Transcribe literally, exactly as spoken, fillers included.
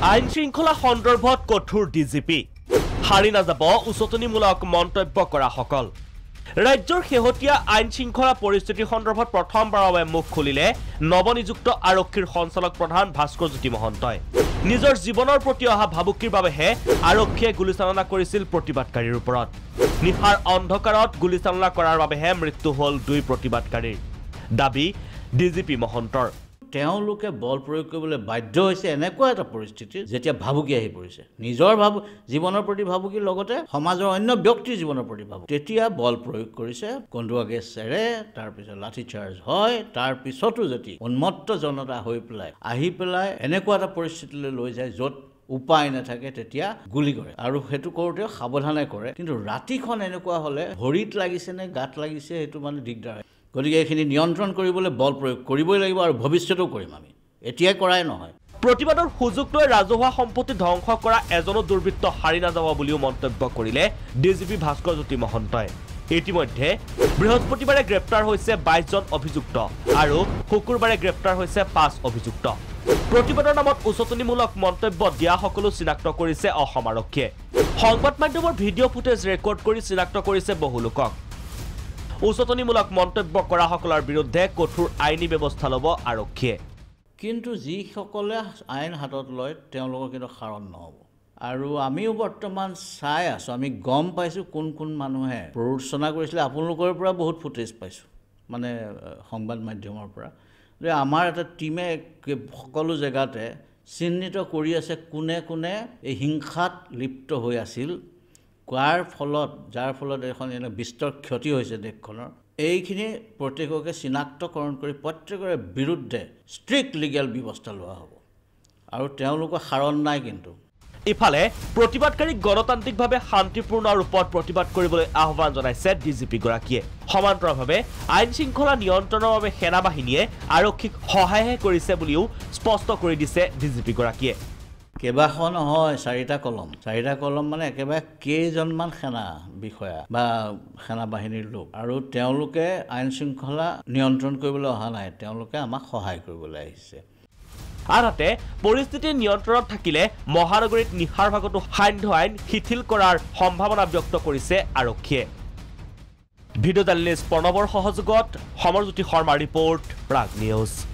আইন শৃংখলা সন্দৰ্ভত কঠোৰ ডিজিপি হাৰি নাযাব উচতনিমূলক মন্তব্য কৰা সকল ৰাজ্যৰ শেহতীয়া আইন শৃংখলা পৰিস্থিতি সন্দৰ্ভত প্ৰথমবাৰৰ বাবে মুখ খুলিলে নৱনিযুক্ত আৰক্ষীৰ সঞ্চালক প্ৰধান ভাস্কৰ জ্যোতি মহন্তই নিজৰ জীৱনৰ প্ৰতি অহা ভাবুকিৰ বাবেহে আৰক্ষীয়ে গুলীচালনা কৰিছিল প্ৰতিবাদকাৰীৰ ওপৰত নিশাৰ অন্ধকাৰত গুলীচালনা কৰাৰ বাবেহে মৃত্যু হ'ল দুই প্ৰতিবাদকাৰীৰ দাবী ডিজিপি মহন্তৰ তেওঁলোকে বল প্ৰয়োগ কৰিবলৈ বাধ্য হৈছে এনেকুৱা এটা পৰিস্থিতি যেতিয়া ভাবুকি আহি পৰিছে নিজৰ ভাবু জীৱনৰ প্ৰতি ভাবুকিৰ লগতে সমাজৰ অন্য ব্যক্তিৰ জীৱনৰ প্ৰতি ভাবুকি তেতিয়া বল প্ৰয়োগ কৰিছে কন্দুৱা গেছ এৰে তাৰ পিছত লাঠি চাৰ্জ হয় তাৰ পিছতো যদি উন্মত্ত জনতা হৈ পেলাই আহি পেলাই এনেকুৱা এটা পৰিস্থিতিলৈ লৈ যায় য'ত উপায় নাথাকে তেতিয়া গুলি কৰে আৰু হেতু কৰোতে সাৱধানে কৰে কিন্তু ৰাতিখন এনেকুৱা হলে ভৰিত লাগিছে নে গাত লাগিছে হেতু মানে দিগদাৰ হয় গতিকে এইখিনি নিয়ন্ত্ৰণ কৰিবলৈ বল প্ৰয়োগ কৰিবই লাগিব আৰু ভৱিষ্যতেও কৰিম আমি এতিয়াই কৰাই নহয় প্ৰতিবাদৰ সুযোগ লৈ ৰাজহুৱা সম্পত্তি ধ্বংস কৰা এজনো দুৰ্বৃত্ত হাৰি নাযাব বুলিও মন্তব্য কৰিলে ডিজিপি ভাস্কৰ জ্যোতি মহন্তই ইতিমধ্যে বৃহস্পতিবাৰে গ্ৰেপ্তাৰ হৈছে বাইশ জন অভিযুক্ত আৰু শুকুৰবাৰে গ্ৰেপ্তাৰ হৈছে পাঁচ অভিযুক্ত প্ৰতিবাদৰ নামত উচতনিমূলক মন্তব্য দিয়া সকলো চিনাক্ত কৰিছে অসম আৰক্ষীয়ে সংবাদ মাধ্যমৰ ভিডিঅ' ফুটেজ ৰেকৰ্ড কৰি চিনাক্ত কৰিছে বহু লোকক উচতনিমূলক মন্তব্য কৰা সকলৰ বিৰুদ্ধে কঠোৰ আইনী ব্যৱস্থা ল'ব আৰক্ষীয়ে কিন্তু যিসকলে আইন হাতত লয় তেওঁলোকৰ কিন্তু কাৰণ নহ'ব আৰু আমিও বৰ্তমান চাই আছোঁ আমি গম পাইছোঁ কোন কোন মানুহে প্ৰৰোচনা কৰিছিলে আপোনালোকৰ পৰা বহুত ফুটেজ পাইছোঁ মানে সংবাদ মাধ্যমৰ পৰা যে আমাৰ এটা টীমে সকলো জেগাতে চিহ্নিত কৰি আছে কোনে কোনে এই হিংসাত লিপ্ত হৈ আছিল কোৱাৰ ফলত যাৰ ফলত এখন এনে বিস্তৰ ক্ষতি হৈছে দেশখনৰ এইখিনি প্ৰত্যেককে চিনাক্তকৰণ কৰি প্ৰত্যেকৰে বিৰুদ্ধে ষ্ট্ৰিক্ট লিগেল ব্যৱস্থা লোৱা হ'ব আৰু তেওঁলোকৰ কাৰণ নাই কিন্তু ইফালে প্ৰতিবাদকাৰীক গণতান্ত্ৰিকভাৱে শান্তিপূৰ্ণ ৰূপত প্ৰতিবাদ কৰিবলৈ আহ্বান জনাইছে ডিজিপি গৰাকীয়ে সমান্তৰালভাৱে আইন শৃংখলা নিয়ন্ত্ৰণৰ বাবে সেনাবাহিনীয়ে আৰক্ষীক সহায়হে কৰিছে বুলিও স্পষ্ট কৰি দিছে ডিজিপি গৰাকীয়ে কেইবাখন নহয় চাৰিটা কলম চাৰিটা কলম মানে একেবাৰে কেইজনমান সেনা বিষয়া বা সেনা বাহিনীৰ লোক আৰু তেওঁলোকে আইন শৃংখলা নিয়ন্ত্ৰণ কৰিবলৈ অহা নাই তেওঁলোকে আমাক সহায় কৰিবলৈ আহিছে আনহাতে পৰিস্থিতি নিয়ন্ত্ৰণত থাকিলে মহানগৰীত নিশাৰ ভাগতো সান্ধ্য আইন শিথিল কৰাৰ সম্ভাৱনা ব্যক্ত কৰিছে আৰক্ষীয়ে ভিডিঅ' জাৰ্নেলিষ্ট প্ৰণৱৰ সহযোগত সমৰজ্যোতি শৰ্মা ৰিপৰ্ট প্ৰাগ নিউজ।